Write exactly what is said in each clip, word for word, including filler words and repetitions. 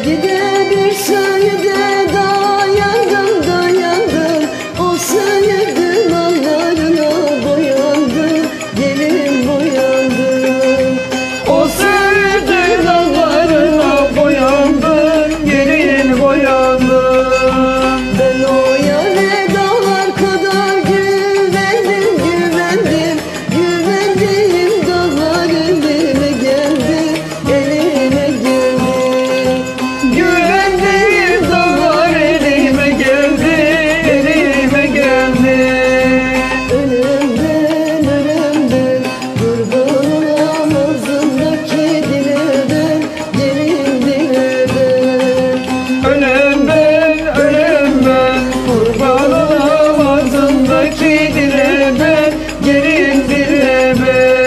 gide bir sayede dayandım dayandım. O sayede nallarına boyandım, gelin boyandım. O sayede nallarına boyandım, gelin boyandım. Ben o yâre dağlar kadar güvendim güvendim. Güvendiğim dağlar elime geldi, elime geldi. Güvendiğim dağlar elime geldi, elime geldi. Ölümden ölümden kurban olam ağzımdaki dile ben, gelin dile ben. Ölüm ben, ölüm ben, kurban olam ağzımdaki dile ben, gelin dile ben.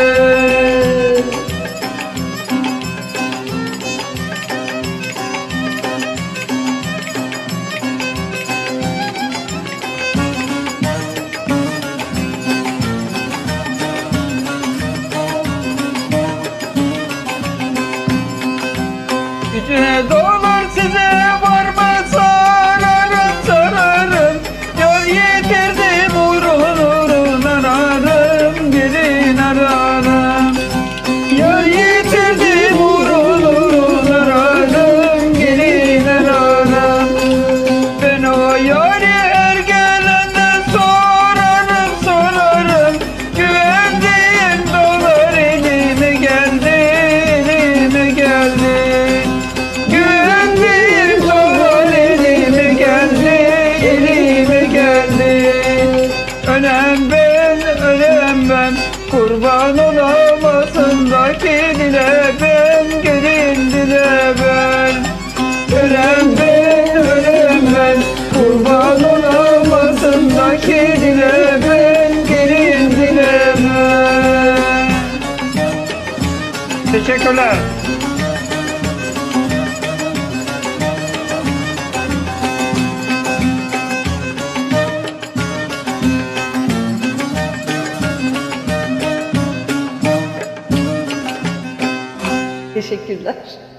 Gücüne dolar size var mı sararım sararım. Yol yitirdim uğrun uğrun ararım, gelin ararım. Yol yitirdim uğrun uğrun ararım, gelin ararım. Ben o yari her gelende sorarım sorarım. Güvendiğim dolar elime geldi, elime geldi. Güvendiğim dolar elime geldi, elime geldi. Önem ben, önem ben, kurban olam ağzımdaki dile ben, gelin dile ben. Önem ben, önem ben, kurban olam ağzımdaki dile ben, gelin dile ben. Teşekkürler. Teşekkürler.